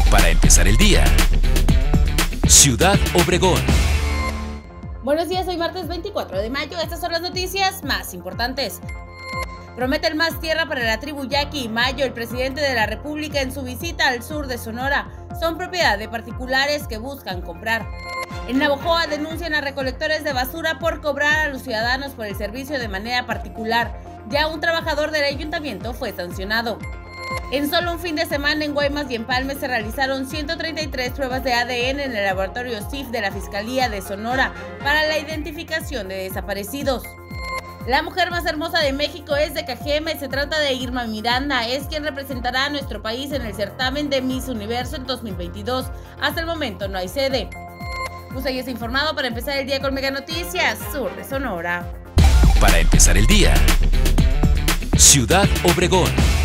Para empezar el día, Ciudad Obregón. Buenos días, hoy martes 24 de mayo, estas son las noticias más importantes. Prometen más tierra para la tribu Yaqui y Mayo. El presidente de la República en su visita al sur de Sonora son propiedad de particulares que buscan comprar. En Navojoa denuncian a recolectores de basura por cobrar a los ciudadanos por el servicio de manera particular. Ya un trabajador del ayuntamiento fue sancionado. En solo un fin de semana en Guaymas y Empalme se realizaron 133 pruebas de ADN en el laboratorio CIF de la Fiscalía de Sonora para la identificación de desaparecidos. La mujer más hermosa de México es de Cajeme, se trata de Irma Miranda, es quien representará a nuestro país en el certamen de Miss Universo en 2022. Hasta el momento no hay sede. Usted ya está informado para empezar el día con Mega Noticias, Sur de Sonora. Para empezar el día, Ciudad Obregón.